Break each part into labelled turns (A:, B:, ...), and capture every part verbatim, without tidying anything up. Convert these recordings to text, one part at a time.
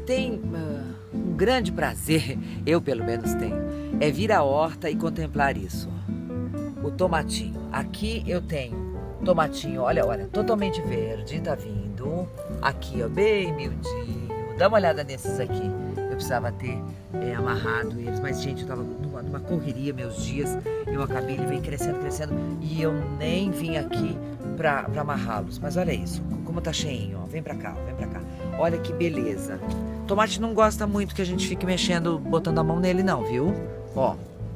A: tem uh, um grande prazer, eu pelo menos tenho, é vir à horta e contemplar isso. O tomatinho. Aqui eu tenho tomatinho, olha, olha, totalmente verde, tá vindo. Aqui, ó, bem miudinho. Dá uma olhada nesses aqui. Eu precisava ter é, amarrado eles, mas, gente, eu tava numa, numa correria meus dias. Eu acabei, ele veio crescendo, crescendo, e eu nem vim aqui pra, pra amarrá-los. Mas olha isso, como tá cheinho, ó. Vem pra cá, ó, vem pra cá. Olha que beleza. Tomate não gosta muito que a gente fique mexendo, botando a mão nele não, viu? Ó.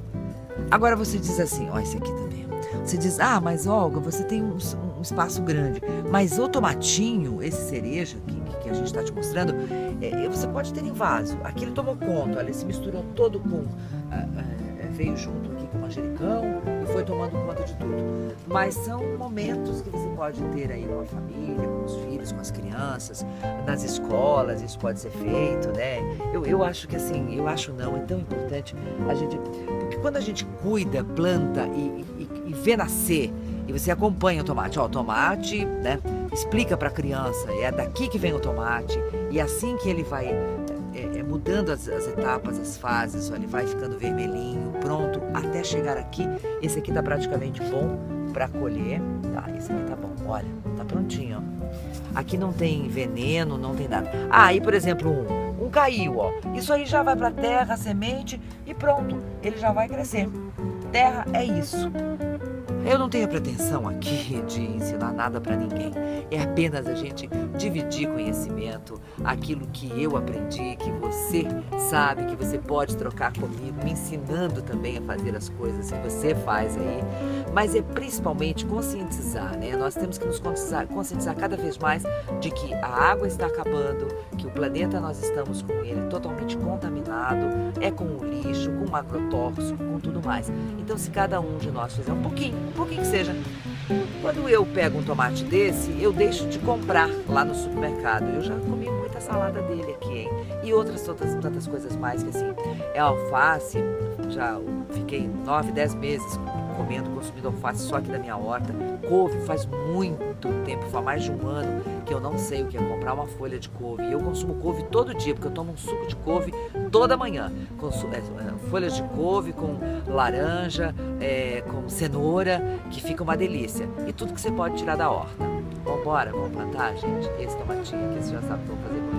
A: Agora você diz assim, ó, esse aqui também. Você diz, ah, mas Olga, você tem um, um espaço grande. Mas o tomatinho, esse cereja que, que a gente está te mostrando, é, você pode ter em vaso. Aqui ele tomou conta, olha, ele se misturou todo com... Ah, ah, veio junto aqui com o manjericão e foi tomando conta de tudo. Mas são momentos que você pode ter aí com a família, com os filhos, com as crianças, nas escolas, isso pode ser feito, né? Eu, eu acho que assim, eu acho não, é tão importante a gente... Porque quando a gente cuida, planta e, e, e vê nascer, e você acompanha o tomate, ó, o tomate, né? Explica para a criança, é daqui que vem o tomate, e assim que ele vai é, é, mudando as, as etapas, as fases, ó, ele vai ficando vermelhinho, pronto, até chegar aqui. Esse aqui tá praticamente bom para colher, tá? Esse aqui tá bom, olha, tá prontinho, ó. Aqui não tem veneno, não tem nada. Ah, aí, por exemplo, um, um caiu, ó. Isso aí já vai para terra, semente e pronto, ele já vai crescer. Terra é isso. Eu não tenho pretensão aqui de ensinar nada para ninguém. É apenas a gente dividir conhecimento, aquilo que eu aprendi, que você sabe, que você pode trocar comigo, me ensinando também a fazer as coisas que você faz aí. Mas é principalmente conscientizar, né? Nós temos que nos conscientizar, conscientizar cada vez mais de que a água está acabando, que o planeta nós estamos com ele totalmente contaminado, é com o lixo, com o agrotóxico, com tudo mais. Então, se cada um de nós fizer um pouquinho, um pouquinho que seja. Quando eu pego um tomate desse, eu deixo de comprar lá no supermercado. Eu já comi muita salada dele aqui, hein? E outras tantas, tantas coisas mais que assim, é alface, já fiquei nove, dez meses comendo, consumindo alface só aqui da minha horta. Couve, faz muito tempo, faz mais de um ano que eu não sei o que é comprar uma folha de couve. E eu consumo couve todo dia, porque eu tomo um suco de couve toda manhã. Consumo, é, folhas de couve com laranja, é, com cenoura, que fica uma delícia. E tudo que você pode tirar da horta. Vambora, vamos plantar, gente? Esse tomatinho aqui, você já sabe o que eu vou fazer.